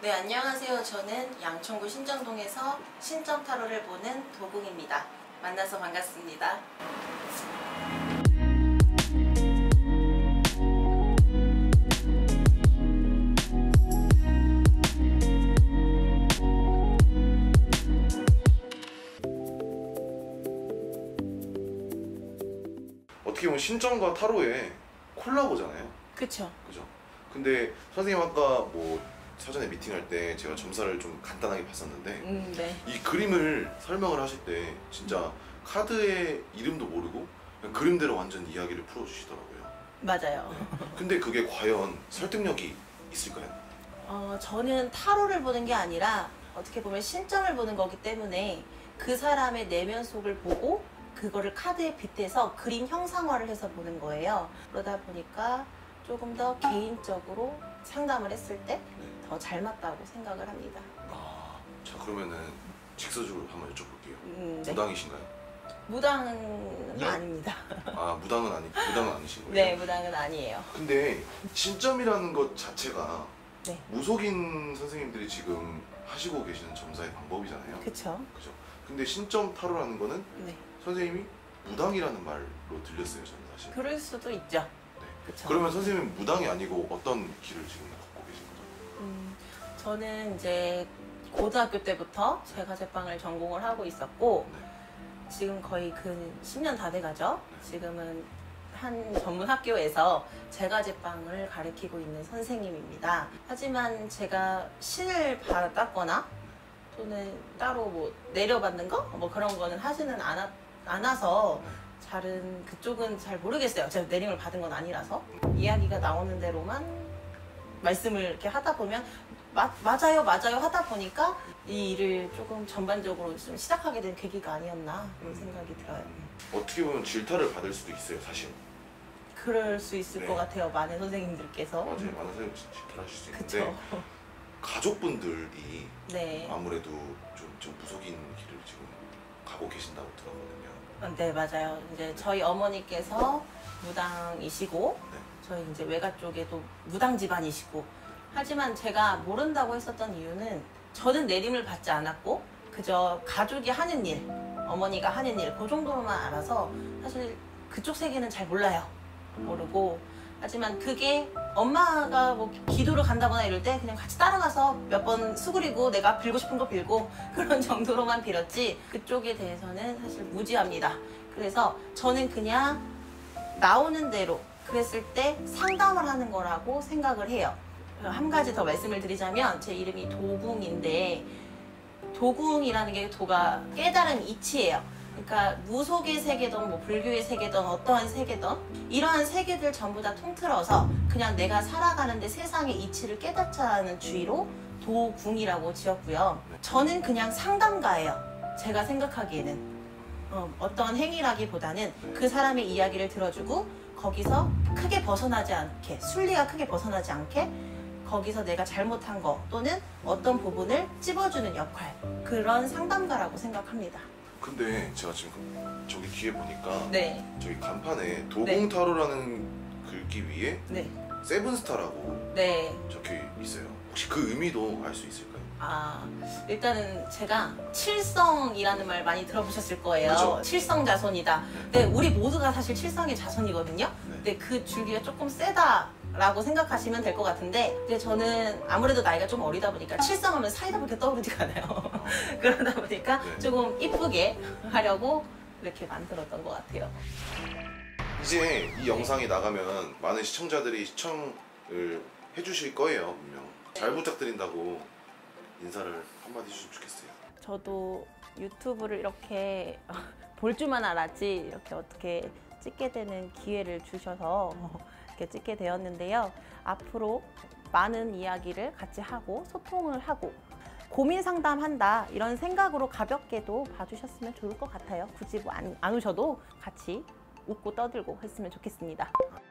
네, 안녕하세요. 저는 양천구 신정동에서 신점 타로를 보는 도궁입니다. 만나서 반갑습니다. 어떻게 보면 신점과 타로의 콜라보잖아요. 그쵸. 그죠? 근데 선생님 아까 뭐 사전에 미팅할 때 제가 점사를 좀 간단하게 봤었는데 네. 이 그림을 설명을 하실 때 진짜 카드의 이름도 모르고 그냥 그림대로 완전 이야기를 풀어주시더라고요. 맞아요. 근데 그게 과연 설득력이 있을까요? 저는 타로를 보는 게 아니라 어떻게 보면 신점을 보는 거기 때문에 그 사람의 내면 속을 보고 그거를 카드에 빗대서 그림 형상화를 해서 보는 거예요. 그러다 보니까 조금 더 개인적으로 상담을 했을 때 더 잘 맞다고 생각을 합니다. 자, 그러면은 직설적으로 한번 여쭤볼게요. 네. 무당이신가요? 무당은 네? 아닙니다. 무당은 아니신 거예요? 네, 무당은 아니에요. 근데 신점이라는 것 자체가 네. 무속인 선생님들이 지금 하시고 계시는 점사의 방법이잖아요. 그쵸. 그죠? 근데 신점 타로라는 거는 네. 선생님이 무당이라는 말로 들렸어요, 저는 사실. 그럴 수도 있죠. 네. 그쵸. 그러면 선생님은 무당이 아니고 어떤 길을 지금 걷고 계신 거죠? 저는 이제 고등학교 때부터 제과제빵을 전공을 하고 있었고 네. 지금 거의 근 10년 다 돼가죠. 지금은 한 전문 학교에서 제과제빵을 가르치고 있는 선생님입니다. 하지만 제가 신을 받았거나 또는 따로 뭐 내려받는 거? 뭐 그런 거는 하지는 않아서 잘은 그쪽은 잘 모르겠어요. 제가 내림을 받은 건 아니라서. 이야기가 나오는 대로만 말씀을 이렇게 하다 보면 맞아요 하다 보니까 이 일을 조금 전반적으로 좀 시작하게 된 계기가 아니었나 그런 생각이 들어요. 어떻게 보면 질타를 받을 수도 있어요, 사실. 그럴 수 있을 네. 것 같아요. 많은 선생님들께서. 맞아요. 많은 선생님이 질타를 하실 수 있는데 그쵸. 가족분들이 네. 아무래도 좀 무속인 길을 지금 가고 계신다고 들었거든요. 네, 맞아요. 이제 저희 어머니께서 무당이시고 네. 저희 이제 외가 쪽에도 무당 집안이시고 하지만 제가 모른다고 했었던 이유는 저는 내림을 받지 않았고 그저 가족이 하는 일, 어머니가 하는 일 그 정도로만 알아서 사실 그쪽 세계는 잘 몰라요. 모르고 하지만 그게 엄마가 뭐 기도를 간다거나 이럴 때 그냥 같이 따라가서 몇 번 수그리고 내가 빌고 싶은 거 빌고 그런 정도로만 빌었지 그쪽에 대해서는 사실 무지합니다. 그래서 저는 그냥 나오는 대로 그랬을 때 상담을 하는 거라고 생각을 해요. 한 가지 더 말씀을 드리자면 제 이름이 도궁인데 도궁이라는 게 도가 깨달은 이치예요. 그러니까 무속의 세계든 뭐 불교의 세계든 어떠한 세계든 이러한 세계들 전부 다 통틀어서 그냥 내가 살아가는데 세상의 이치를 깨닫자는 주의로 도궁이라고 지었고요. 저는 그냥 상담가예요. 제가 생각하기에는 어떤 행위라기보다는 그 사람의 이야기를 들어주고 거기서 크게 벗어나지 않게 순리가 크게 벗어나지 않게 거기서 내가 잘못한 거 또는 어떤 부분을 찝어주는 역할 그런 상담가라고 생각합니다. 근데 제가 지금 저기 뒤에 보니까 네. 저기 간판에 도궁타로라는 글귀 위에 네. 세븐스타라고 네. 적혀 있어요. 혹시 그 의미도 알 수 있을까요? 일단은 제가 칠성이라는 말 많이 들어보셨을 거예요. 그렇죠. 칠성자손이다. 근데 우리 모두가 사실 칠성의 자손이거든요. 근데 그 줄기가 조금 세다라고 생각하시면 될 것 같은데 근데 저는 아무래도 나이가 좀 어리다 보니까 칠성하면 사이다밖에 떠오르지가 않아요. 그러다 보니까 네. 조금 이쁘게 하려고 이렇게 만들었던 것 같아요. 이제 이 영상이 나가면 많은 시청자들이 시청을 해주실 거예요, 분명. 잘 부탁드린다고 인사를 한마디 해주시면 좋겠어요. 저도 유튜브를 이렇게 볼 줄만 알았지 이렇게 어떻게 찍게 되는 기회를 주셔서 이렇게 찍게 되었는데요. 앞으로 많은 이야기를 같이 하고 소통을 하고 고민 상담한다 이런 생각으로 가볍게도 봐주셨으면 좋을 것 같아요. 굳이 뭐 안 오셔도 같이 웃고 떠들고 했으면 좋겠습니다.